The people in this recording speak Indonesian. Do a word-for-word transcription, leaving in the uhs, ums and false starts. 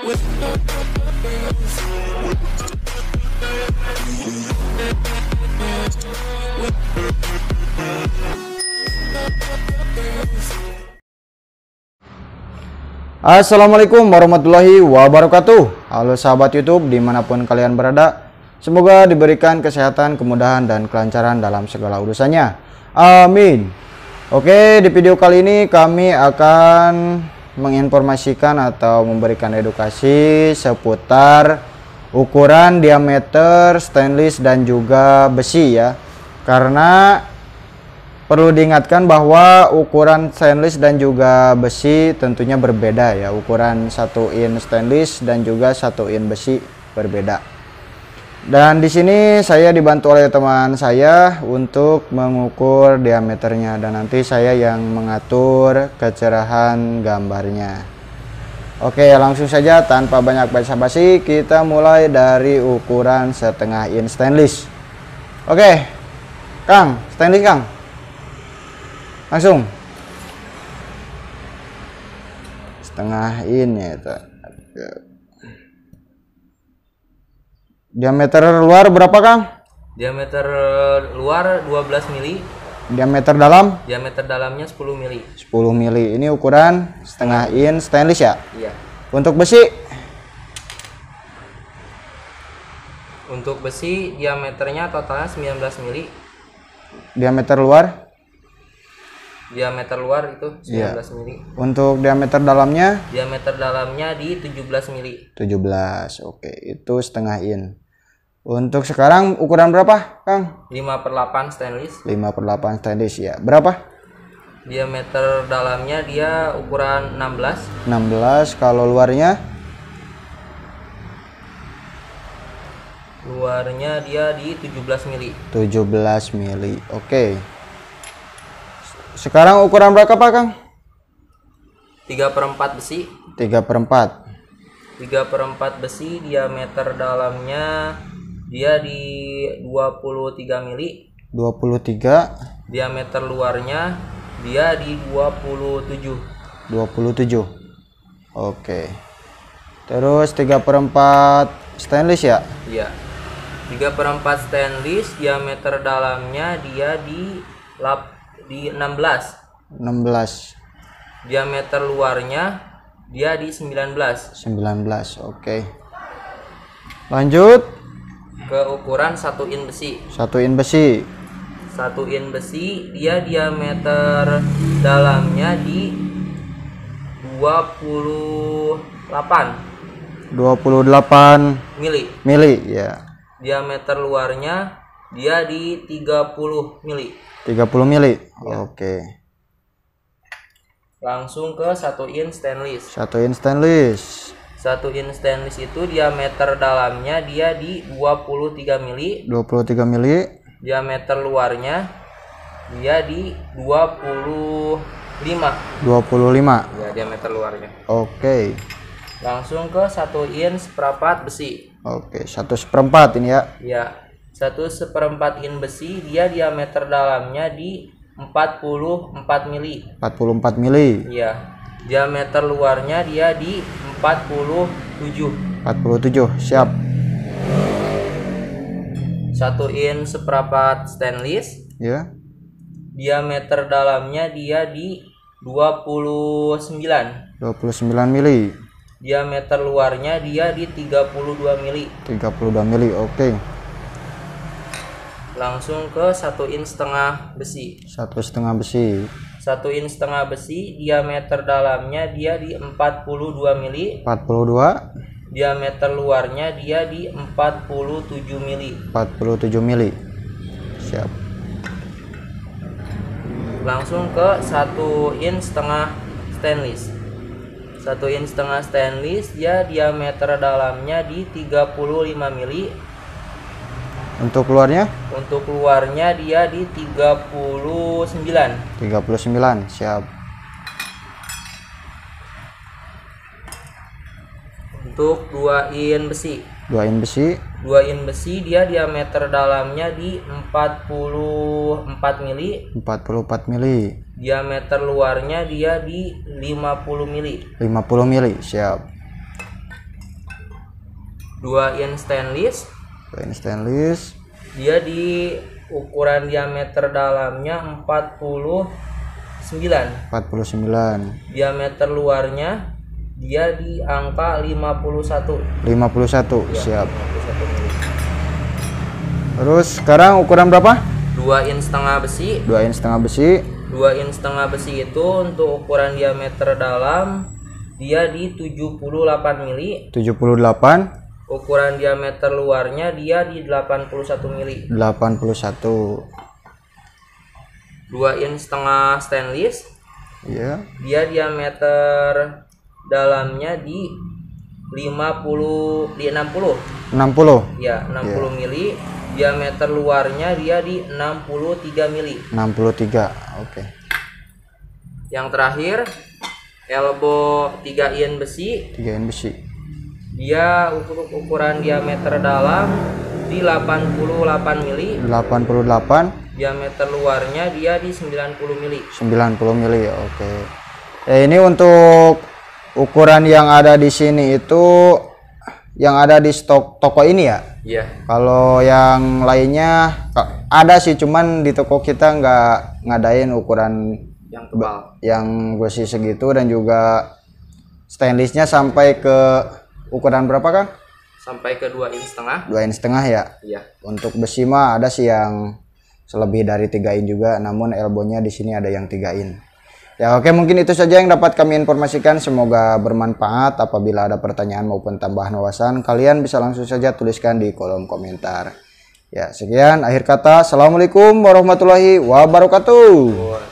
Assalamualaikum warahmatullahi wabarakatuh. Halo sahabat YouTube dimanapun kalian berada, semoga diberikan kesehatan, kemudahan, dan kelancaran dalam segala urusannya. Amin. Oke, di video kali ini kami akan menginformasikan atau memberikan edukasi seputar ukuran diameter stainless dan juga besi ya. Karena perlu diingatkan bahwa ukuran stainless dan juga besi tentunya berbeda ya. Ukuran satu in stainless dan juga satu in besi berbeda. Dan di sini saya dibantu oleh teman saya untuk mengukur diameternya dan nanti saya yang mengatur kecerahan gambarnya. Oke, langsung saja tanpa banyak basa-basi kita mulai dari ukuran setengah in stainless. Oke, Kang, stainless Kang. Langsung setengah ini ya. Diameter luar berapa Kang? Diameter luar dua belas mili. Diameter dalam? Diameter dalamnya sepuluh mili. sepuluh mili. Ini ukuran setengah in stainless ya? Iya. Untuk besi? Untuk besi diameternya totalnya sembilan belas mili. Diameter luar? Diameter luar itu sembilan belas mili. Untuk diameter dalamnya? Diameter dalamnya di tujuh belas mili. tujuh belas. Oke, itu setengah in. Untuk sekarang ukuran berapa, Kang? lima per delapan stainless. lima per delapan stainless ya. Berapa? Diameter dalamnya dia ukuran enam belas. enam belas. Kalau luarnya? Luarnya dia di tujuh belas mili. tujuh belas mili. Oke. Sekarang ukuran berapa Pak Kang? tiga per empat besi. tiga per empat. tiga per empat besi, diameter dalamnya dia di dua puluh tiga mili. dua puluh tiga. Diameter luarnya dia di dua puluh tujuh. dua puluh tujuh. Oke. Terus tiga per empat stainless ya? Iya. tiga per empat stainless, diameter dalamnya dia di lap di enam belas. enam belas. Diameter luarnya dia di sembilan belas. sembilan belas. Oke. Lanjut ke ukuran satu in besi. satu in besi. satu in besi dia diameter dalamnya di dua puluh delapan. dua puluh delapan mili. Mili ya. Diameter luarnya dia di tiga puluh mili. tiga puluh mili. Ya. Oke. Langsung ke satu in stainless. satu in stainless. satu in stainless itu diameter dalamnya dia di dua puluh tiga mili. dua puluh tiga mili. Diameter luarnya dia di dua puluh lima. dua puluh lima. Ya, diameter luarnya. Oke. Langsung ke satu in seperempat besi. Oke, satu seperempat ini ya. Ya, satu seperempat in besi dia diameter dalamnya di empat puluh empat mili. empat puluh empat mili. Ya, diameter luarnya dia di empat puluh tujuh. empat puluh tujuh, siap. satu in seperempat stainless. Ya. Diameter dalamnya dia di dua puluh sembilan. dua puluh sembilan mili. Diameter luarnya dia di tiga puluh dua mili. tiga puluh dua mili. Oke. Langsung ke satu in setengah besi. Satu setengah besi. satu in setengah besi, diameter dalamnya dia di empat puluh dua mili. empat puluh dua. Diameter luarnya dia di empat puluh tujuh mili. empat puluh tujuh mili. Siap. Langsung ke satu in setengah stainless. satu in setengah stainless dia diameter dalamnya di tiga puluh lima mili. Untuk luarnya? Untuk luarnya dia di tiga puluh sembilan. tiga puluh sembilan, siap. Untuk dua in besi. dua in besi. dua in besi dia diameter dalamnya di empat puluh empat mili. empat puluh empat mili. Diameter luarnya dia di lima puluh mili. lima puluh mili, siap. dua in stainless. dua in stainless. Dia di ukuran diameter dalamnya empat puluh sembilan. empat puluh sembilan. Diameter luarnya dia di angka lima puluh satu. lima puluh satu, Ya, siap. lima puluh satu mili. Terus sekarang ukuran berapa? dua in setengah besi. dua in setengah besi. dua in setengah besi itu untuk ukuran diameter dalam dia di tujuh puluh delapan mili. tujuh puluh delapan. Ukuran diameter luarnya dia di delapan puluh satu mili. delapan puluh satu. dua in setengah stainless. Iya. Dia diameter dalamnya di lima puluh di enam puluh. enam puluh. Ya, enam puluh mili. Diameter luarnya dia di enam puluh tiga mili. enam puluh tiga. Oke. Yang terakhir elbow tiga in besi. tiga in besi. Dia ukur ukuran diameter dalam di delapan puluh delapan mili. delapan puluh delapan. Diameter luarnya dia di sembilan puluh mili. sembilan puluh mili. Oke. Ya, ini untuk ukuran yang ada di sini itu yang ada di stok toko ini ya. Iya. Kalau yang lainnya ada sih, cuman di toko kita nggak ngadain ukuran Yang tebal. yang besi segitu, dan juga stainlessnya sampai ke ukuran berapa Kang? Sampai ke dua in setengah. dua in setengah ya. Iya. Untuk besi mah ada sih yang selebih dari tiga in juga, namun elbownya di sini ada yang tiga in. Ya oke, mungkin itu saja yang dapat kami informasikan. Semoga bermanfaat. Apabila ada pertanyaan maupun tambahan wawasan, kalian bisa langsung saja tuliskan di kolom komentar. Ya, sekian akhir kata. Assalamualaikum warahmatullahi wabarakatuh.